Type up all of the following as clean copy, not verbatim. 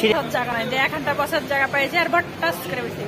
জায়গা নাই, এখানটা বসার জায়গা পাইছে আর ভট্টাস করে বসে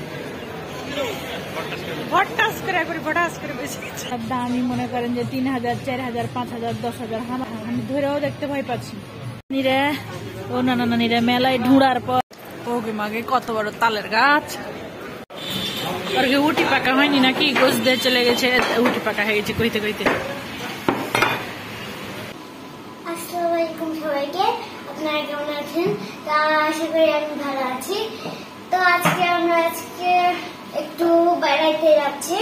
দামি মনে করেন যে 3000, 4000, 5000, 10,000 আমি ধরেও দেখতে ভয় পাচ্ছি। ও না না নানিরা মেলায় ঢুঁড়ার পর ওকে মাগে কত বড় তালের গাছ, আর কি উটি পাকা হয়নি নাকি, গোছ দিয়ে চলে গেছে, উটি পাকা হয়ে গেছে কইতে কইতে। আসসালামু আলাইকুম সবাইকে, আপনারা কেমন আছেন? তা আশা করি আমি ভালো আছি। তো আমরা একটু বেড়াইতে যাচ্ছি।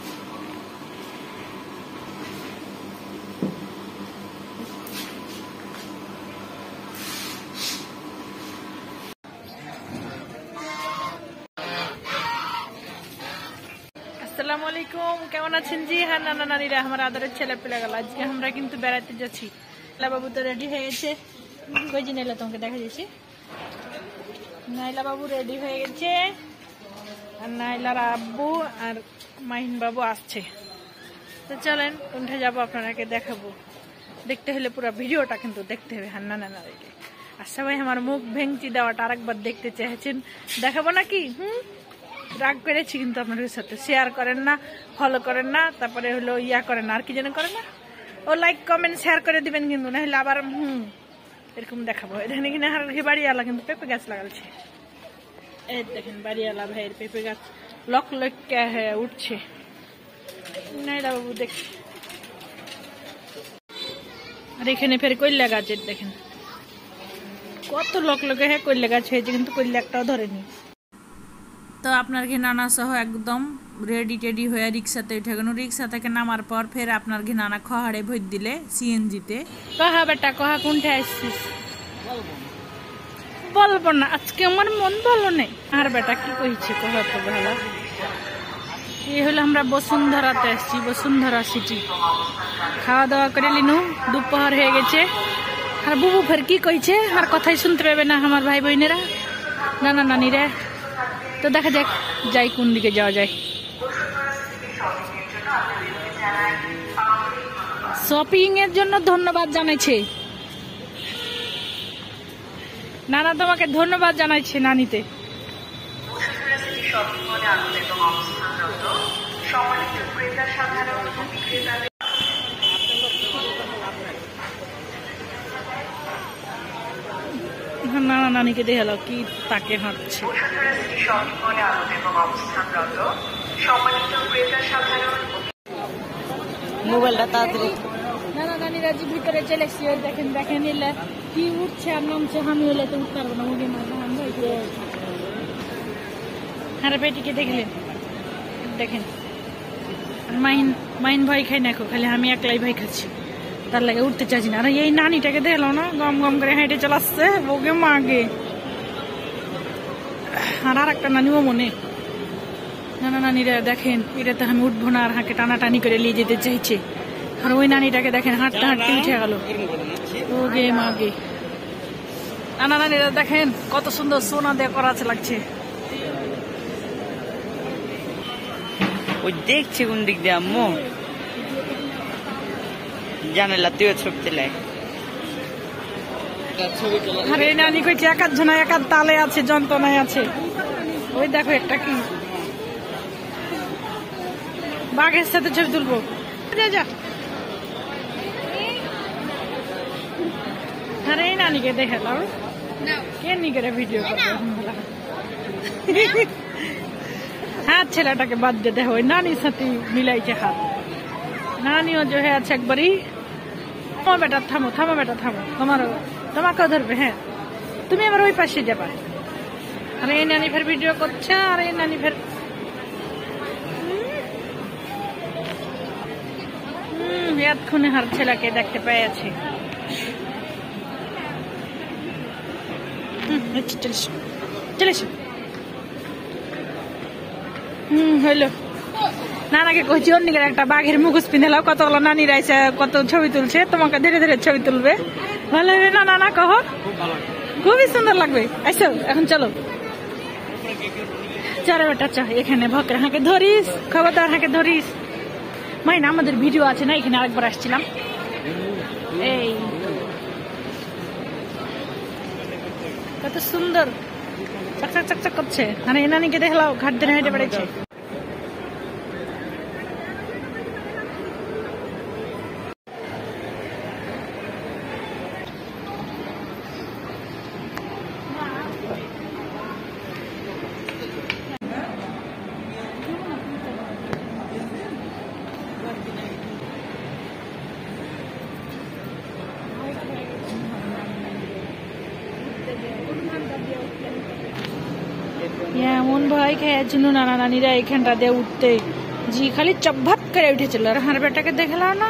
আসসালামু আলাইকুম, কেমন আছেন? জি হ্যাঁ নানা নানিরা, আমার আদরের ছেলে পেলে গেল। আজকে আমরা কিন্তু বেড়াতে যাচ্ছি। বাবু তো রেডি হয়ে গেছে, কই যে নাইলা তোমাকে দেখা যাচ্ছে, নাইলা বাবু রেডি হয়ে গেছে, আর নাইলার আব্বু আর মাহিন বাবু আসছে। তো চলেন কোনটা যাবো আপনাকে দেখাবো, দেখতে হলে পুরো ভিডিওটা কিন্তু দেখতে হবে। হ্যাঁ নানা নানিকে আর সবাই আমার মুখ ভেঙচি দেওয়াটা আরেকবার দেখতে চেয়েছেন, দেখাবো নাকি? রাগ করেছি কিন্তু আপনাদের সাথে, শেয়ার করেন না, ফলো করেন না, তারপরে হলো ইয়া করেন না, আর কি যেন করেন না, ও লাইক কমেন্ট শেয়ার করে দিবেন কিন্তু, না হলে আবার এরকম দেখাবো। এখানে কিনা বাড়িওয়ালা কিন্তু পেঁপে গাছ লাগাচ্ছে, এই দেখেন বাড়িওয়ালা ভাইয়ের পেঁপে গাছ লক উঠছে। নাইলা বাবু দেখছি, আর এখানে ফের কইলা গাছের দেখেন কত লকে কইলা গাছ হয়েছে, কিন্তু কইলা একটাও ধরেনি। তো আপনার ঘিনানা সহ একদম রেডি টেডি হয়ে রিক্সাতে উঠে গেল। রিক্সা থেকে নামার পর ফের আপনার ঘিনানা খহাড়ে ভোট দিলে সিএনজিতে। কহা বেটা কহা, কোনটা আসছিস? বলবো না, আজকে আমার মন ভালো নেই। আর বেটা কি কইছে কহা তো ভালো। এই হলো আমরা বসুন্ধরাতে আসছি, বসুন্ধরা সিটি। খাওয়া দাওয়া করে লিনু, দুপুর হয়ে গেছে। আর বুবু ফের কি কইছে, আর কথাই শুনতে পাবে না আমার ভাই বোনেরা, নানা নানিরা। তো দেখা যাক যাই কোন দিকে যাওয়া যায়। শপিং এর জন্য ধন্যবাদ জানাইছে নানা, তোমাকে ধন্যবাদ জানাইছে নানিতে। নানা নানিকে দেখালো কি তাকে হাঁটছে। মোবাইলটা তাড়াতাড়ি নানা নানিরা যে ভিতরে চলে এসছি, দেখেন দেখেন এলে কি উঠছে আর নামছে। আমি হলে তো উঠতে পারবো না, মুখে মাথা হারে পেটিকে দেখলেন, দেখেন মাইন ভয় খাই না, খালি আমি একলাই ভয় খাচ্ছি, তার লাগে উঠতে চাইছি না। আর এই নানিটাকে দেখলো না, গম গম করে হেঁটে চলাচ্ছে ওকে মাগে। আর একটা নানিও মনে, নানা নানিরা দেখেন এটা তো আমি উঠবো না, আর হাঁকে টানাটানি করে নিয়ে যেতে চাইছে। আর ওই নানিটাকে দেখেন হাঁটতে হাঁটতে উঠে গেল ওকে মাগে। নানা নানিরা দেখেন কত সুন্দর সোনা দিয়ে করা লাগছে। ওই দেখছে কোন দিক দিয়ে আম্মু, জানালা তুইও ছবি তোলে। আরে নানি কইছে একাধ জনা একাধ তালে আছে, যন্ত্রণায় আছে। ওই দেখো একটা কি বাঘের সাথে ছবি তুলবো, যা যা। আরে নানিকে দেখালাম কেমনি করে ভিডিও করবো। হাত ছেলেটাকে বাদ দিয়ে দেখো, ওই নানির সাথে মিলাইছে হাত। নানিও যে হয়ে আছে একবারই। থামো বেটা থামো, থামো বেটা থামো, তোমাকেও ধরবে। হ্যাঁ তুমি আবার ওই পাশে যাবা। আর এই নানি ফের ভিডিও করছে, আর এই নানি ফের এতক্ষণে হার ছেলেকে দেখতে পেয়েছি। চলে হইলো। নানাকে কইছি অন্যকে একটা বাঘের মুখোশ পিঁধালাও, কতগুলো নানি রাইছে, কত ছবি তুলছে, তোমাকে ধীরে ধীরে ছবি তুলবে। ভালো হবে না নানা? কহ খুবই সুন্দর লাগবে। আইসো এখন চলো, চলো বেটা চ। এখানে ভকের হাঁকে ধরিস, খবরদার হাঁকে ধরিস। মাই না আমাদের ভিডিও আছে না, এখানে আরেকবার আসছিলাম। এই কত সুন্দর চকচক চকচক করছে। মানে এই নানিকে দেখলাও ঘাট ধরে হেঁটে বেড়াচ্ছে। এমন ভয় খেয়ে জন্য নানা নানিরা এখানটা দিয়ে উঠতে জি খালি চব্ভাত করে উঠেছিল। আর হার বেটাকে দেখলাম না,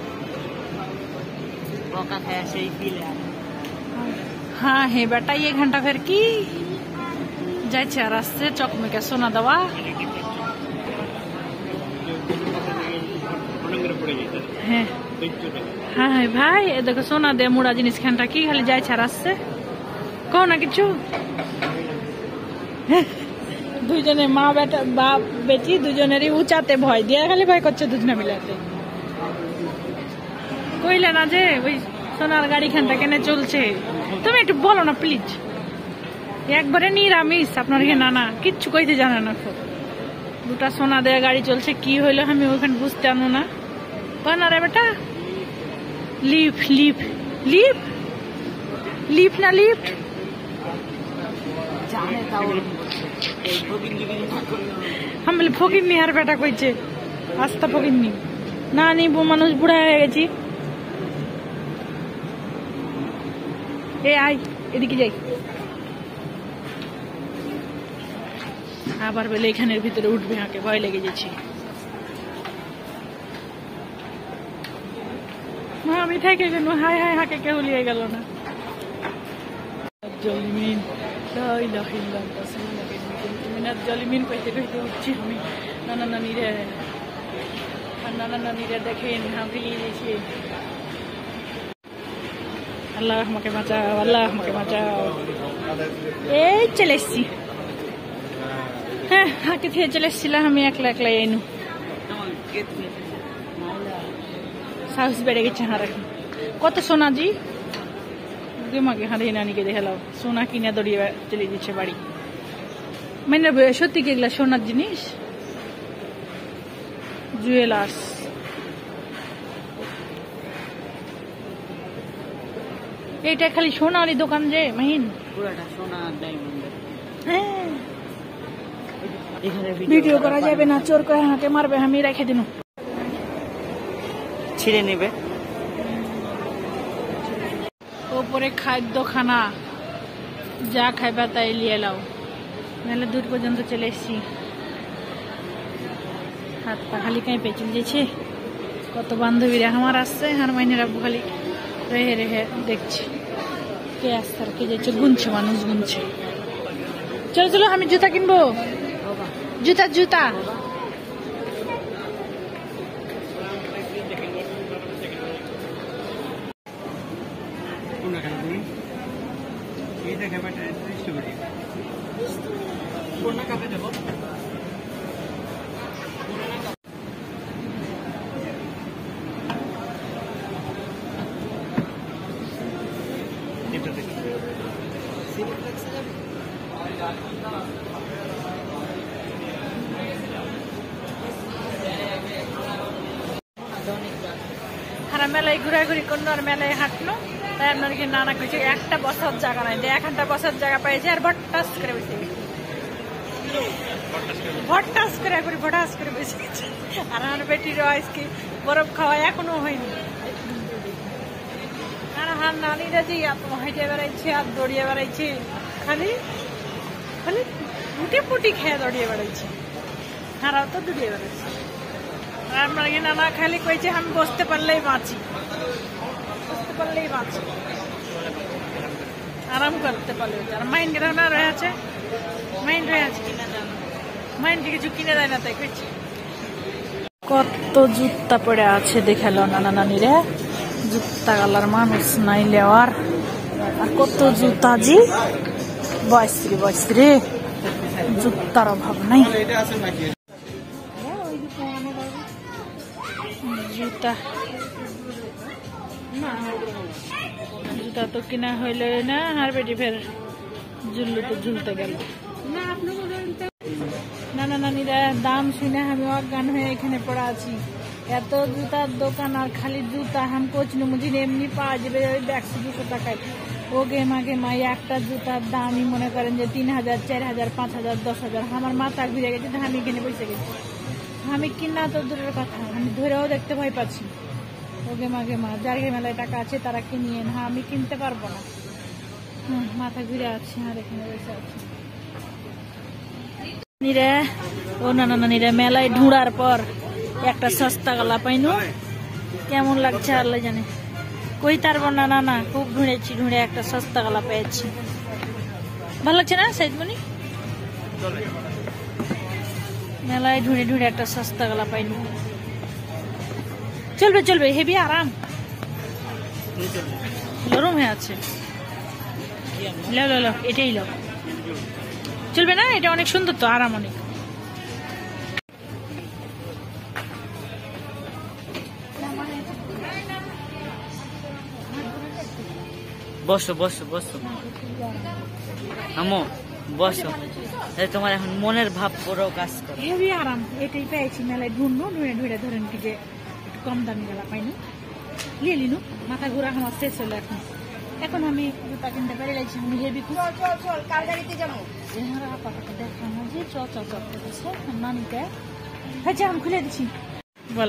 हाँ है बेटा ये घंटा फिर की जाए रास्ते चौक में क्या सोना दवा है। हाँ है भाई देखो सोना दे मुड़ा जिनिस घंटा की खाली जाए रास्ते कहो ना किचु দুজনে মা বেটা বাপ বেটি দুজনেরই উঁচাতে ভয় দিয়ে খালি ভয় করছে দুজনে মিলাতে। কইলে না যে ওই সোনার গাড়ি খানটা কেনে চলছে, তুমি একটু বলো না প্লিজ। একবারে নিরামিষ আপনার এখানে নানা কিচ্ছু কইতে জানে না। খুব দুটা সোনা দেয়া গাড়ি চলছে, কি হইলো আমি ওখানে বুঝতে আনো না। না রে বেটা লিফ লিফ লিফ লিফ না লিফট हम बोले फकिरनी हार बेटा কইছে আস্তা ফকিরনি না নিবো মানুষ বুড়া হয়ে গেছি। এ আয় এদিকে যাই। আবার বলে এখানের ভিতরে উঠবে, হাঁকে ভয় লেগে যাচ্ছে। আমি থেকে গেল হাই হাই হাঁকে কেউ লিয়ে গেল না। জলিমিন জলিমিন কইতে কইতে উঠছি আমি। নানা নানিরে নানা নানিরে দেখেন হাঁকে নিয়ে গেছি। আল্লাহ আমাকে বাঁচাও, আল্লাহ আমাকে বাঁচাও। এই চলে এসছি, হ্যাঁ হাঁকে থেকে চলে এসছিলাম আমি একলা একলা। এনু সাহস বেড়ে গেছে হার এখন। কত সোনা জি মাকে হাঁড়ি নানিকে দেখালাম সোনা কিনে দড়িয়ে চলে দিচ্ছে বাড়ি। মানে সত্যি কি এগুলা সোনার জিনিস জুয়েলার্স। এইটা খালি সোনারই দোকান যে মাহিন ভিডিও করা যাবে না, চোর করে হাঁকে মারবে। আমি রেখে দিন ছিঁড়ে নেবে। ওপরে খাদ্যখানা যা খাইবা তাই লিয়ে লাও, নাহলে দূর পর্যন্ত চলে এসছি। হাত পা খালি কাঁই পেঁচিল দিয়েছে। কত বান্ধবীরা আমার আসছে, আর মাইনের আব্বু খালি রেহে রেহে দেখছি কে আসছে আর কে যাচ্ছে। গুনছে মানুষ গুনছে। চলো চলো আমি জুতা কিনবো, জুতা জুতা। মেলায় ঘুরাঘুরি করলো আর মেলায় হাঁটলো, তাই আপনার কি নানা কিছু একটা বসার জায়গা নাই, 1 ঘন্টা বসার জায়গা পাইছে আর ভট্টাস করে বসে গেছে। ভট্টাস করে ভটাস করে বসে গেছে। আর আমার বেটির আজকে বরফ খাওয়া এখনো হয়নি। আর আমার নানিরা যে হেঁটে বেড়াইছে আর দৌড়িয়ে বেড়াইছে, খালি খালি ফুটে ফুটি খেয়ে দৌড়িয়ে বেড়াইছে। হারাও তো দৌড়িয়ে বেড়াইছে। আর আপনার কি নানা খালি কইছে আমি বসতে পারলেই বাঁচি, বসতে পারলেই বাঁচি, আরাম করতে পারলে। আর মাইন্ড রান্না রয়ে আছে, মাইন্ড রয়ে আছে কিনা জানো, মাইন্ডে কিছু কিনে দেয় না তাই কইছি। কত জুতা পড়ে আছে দেখালো নানা নানিরে, জুতা গালার মানুষ নাই লেওয়ার। আর কত জুতা জি বয়স্ত্রী বয়স্ত্রী, জুতার অভাব নাই। জুতা জুতা তো কিনা হইল না। আর বেটি ফের ঝুলতে ঝুলতে গেল। নানা নানিরা দাম শুনে আমি অজ্ঞান হয়ে এখানে পড়া আছি। এত জুতার দোকান আর খালি জুতা, হাম কোচ মুঝে এমনি পাওয়া যাবে ওই 100-200 টাকায়। ও গেমা একটা জুতার দামই মনে করেন যে 3000, 4000, 5000, 10,000। আমার মাথা ঘুরে গেছে, আমি এখানে বসে গেছি। আমি কিনা তো দূরের কথা, আমি ধরেও দেখতে ভয় পাচ্ছি। ও গেমা যার মেলায় টাকা আছে তারা কিনিয়ে, হ্যাঁ আমি কিনতে পারবো না। মাথা ঘুরে আছে আর এখানে বসে আছি। ও নানা নানিরা মেলায় ঢুঁড়ার পর একটা সস্তা গলা পাইনু, কেমন লাগছে আল্লাহ জানে। কই তারবো না না, খুব ঢুঁড়ে একটা সস্তা গলা পেয়েছি। ভালো লাগছে না সাইদমণি? মেলায় ঢুঁড়ে একটা সস্তা গলা পাইনু। চলবে হেভি আরাম, নরম হয়ে আছে। লো এটাই লো, চলবে না? এটা অনেক সুন্দর তো, আরাম অনেক। বসো আম্মু, বসো। তোমার এখন মনের ভাব পুরো কাজ করে। হেভি আরাম, এটাই পেয়েছি মেলায়। ঢুঁড়ে ধরেন কি যে একটু কম দামি গেলা পাইনু, লিয়ে লিনু। মাথা ঘুরা আমার শেষ হলো। এখন আমি জুতা কিনতে পেরে গেছি। আমি হেভি কার গাড়িতে যাবো আপাতত দেখানো যে চল করতেছে নানিকে। হ্যাঁ আমি খুলে দিচ্ছি, বল।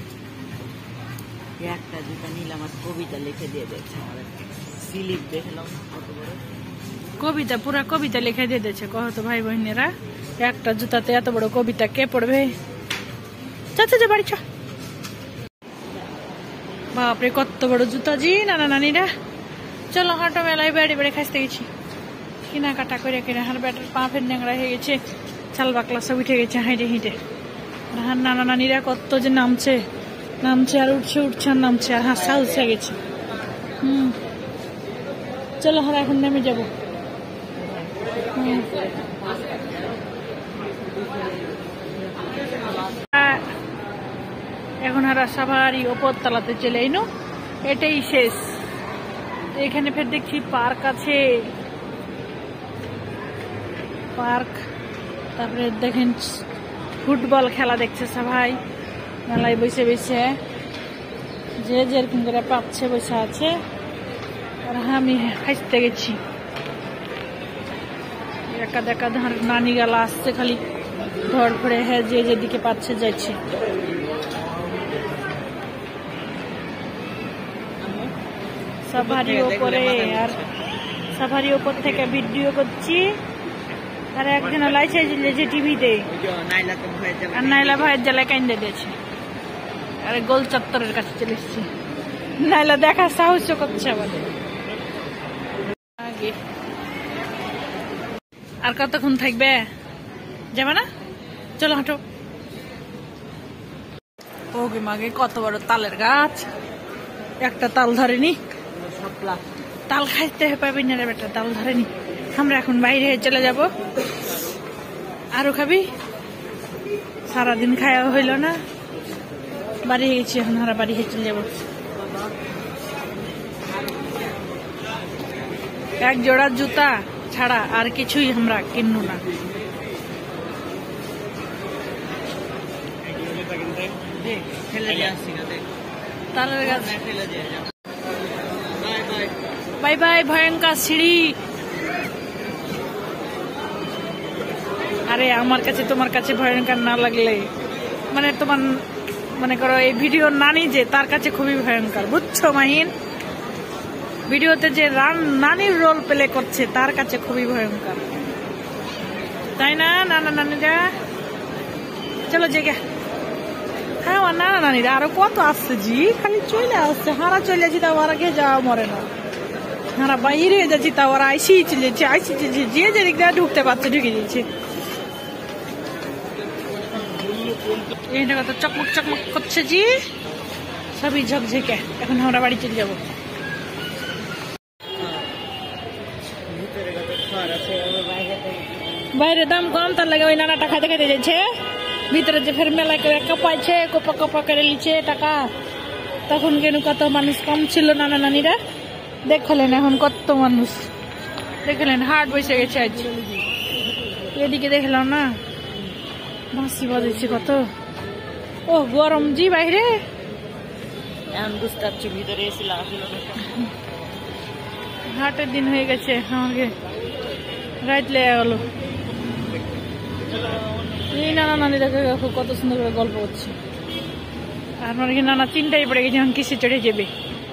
একটা জুতা নিলাম আর কবিতা লিখে দিয়ে দেখছে, স্লিপ দেখলাম কত বড় কবিতা, পুরা কবিতা লিখে দিয়ে দিয়েছে। কত ভাই বোনেরা, একটা জুতাতে এত বড় কবিতা কে পড়বে? চাচা বাড়ি চ। বাপরে কত বড় জুতা জি নানা নানিরা। চলো হাঁটো, মেলায় বেড়ে খাইতে গেছি। কেনাকাটা করে হার ব্যাটার পা ফের ন্যাংরা হয়ে গেছে, চাল বাকলা সব উঠে গেছে হেঁটে। আর নানা নানিরা কত যে নামছে আর উঠছে আর নামছে, আর হাসা উঠে গেছে। চলো হারা এখন নেমে যাবো। এখন হারা সবারই ওপর তলাতে চলে আইনো, এটাই শেষ। এখানে ফের দেখছি পার্ক আছে, তারপরে দেখেন ফুটবল খেলা দেখছে সবাই মেলায় বসে যে যেরকম করে পাচ্ছে বসে আছে। আর আমি খাইতে গেছি। দেখা ধর নানি গালা আসছে, খালি ধর ফড়ে যে যেদিকে পাচ্ছে যাচ্ছে। সাফারি ওপরে, আর সাফারি ওপর থেকে ভিডিও করছি। আর একজন লাইছে যে টিভিতে, আর নাইলা ভাইয়ের জ্বালায় কাইন্দে দিয়েছে। আরে গোল চত্বরের কাছে চলে এসেছি, নাইলা দেখার সাহস করছে আমাদের। আগে আর কতক্ষণ থাকবে? যাবে না? চলো হাঁটো। ওগে মাগে কত বড় তালের গাছ, একটা তাল ধরেনি। তাল খাইতে পারবি না রে বেটা, তাল ধরেনি। আমরা এখন বাইরে চলে যাব। আরো খাবি? সারাদিন খাওয়া হইল না, বাড়ি গেছি। এখন আমরা বাড়ি চলে যাব। এক জোড়া জুতা ছাড়া আর কিছুই আমরা কিনবো না। তালের গাছ। বাই বাই ভয়ঙ্কর সিঁড়ি। আরে আমার কাছে তোমার কাছে ভয়ঙ্কর না লাগলে, মানে তোমার মনে করো এই ভিডিও নানি যে তার কাছে খুবই ভয়ঙ্কর, বুঝছো মাহিন? ভিডিওতে যে নানির রোল প্লে করছে তার কাছে খুবই ভয়ঙ্কর, তাই না নানা নানিরা? চলো জেগে। হ্যাঁ আমার নানা নানিরা আরো কত আসছে জি, খালি চলে আসছে। হারা চলে যাচ্ছি, তাও ওরা গিয়ে যাওয়া মরে না। হারা বাইরে যাচ্ছি, তাও ওরা আইসি চলেছে, যে যেদিক দিয়ে ঢুকতে পারছে ঢুকে দিচ্ছে। এইটা কত চকমক করছে জি, সবই ঝকঝকে। এখন আমরা বাড়ি চলে যাবো। বাইরে দাম কম, তার লাগে ওই নানাটা খাইতে যাচ্ছে। ভিতরে যে ফের মেলা করে কপাইছে, কোপা করে লিছে টাকা। তখন কেন কত মানুষ কম ছিল নানা নানিরা, দেখলেন এখন কত মানুষ। দেখলেন হাট বসে গেছে আজ। এদিকে দেখলাম না বাঁশি বাজেছে কত। ও গরম জি বাইরে, এখন বুঝতে পারছি ভিতরে এসে লাগাছিল। হাটের দিন হয়ে গেছে, আমাকে রাত লেগে গেল। এই নানা নানি দেখে কত সুন্দর করে গল্প করছে, আর আমার নানা চিন্তাই পড়ে গেছে এখন কিসে চড়ে যাবে।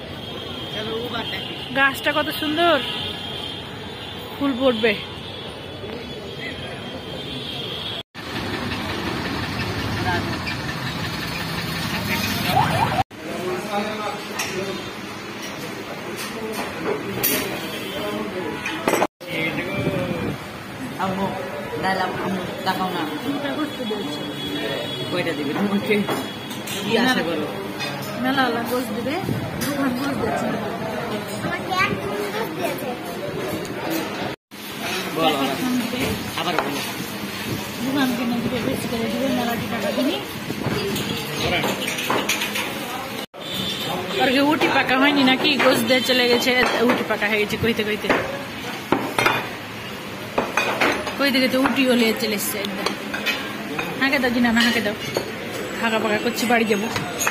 গাছটা কত সুন্দর, ফুল পড়বে। আম্মু ডাইলাম, আম্মু দেখাও না কয়টা দিবে তোমাকে, কি আশা করো? মেলা গোছ দেবে, দোকান গোছ দিচ্ছে। আমাকে এক মিনিট দিয়েছে। বলো আবার বলো। দোকান কিনে দিবে, বেশি করে দিবে, মেলাটি টাকা কিনি। আর কি উটি পাকা হয়নি নাকি, গোছ দিয়ে চলে গেছে, উটি পাকা হয়ে গেছে কইতে কইতে কইতে কইতে উটিও নিয়ে চলে এসছে একদম। হাঁকে দাও জিনা, না হাঁকে দাও, হাঁকা পাকা করছি, বাড়ি যাবো।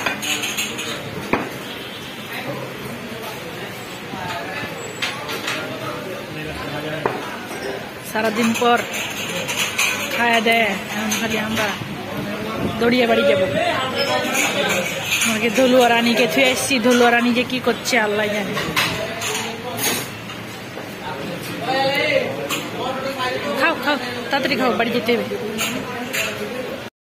সারাদিন পর খায়া দেয়, এখন খালি আমরা দৌড়িয়ে বাড়ি যাবো। আমাকে ধলুয়া রানীকে থুয়ে এসছি, ধলুয়া রানী যে কি করছে আল্লাহ জানে। খাও খাও তাড়াতাড়ি খাও, বাড়ি যেতে হবে।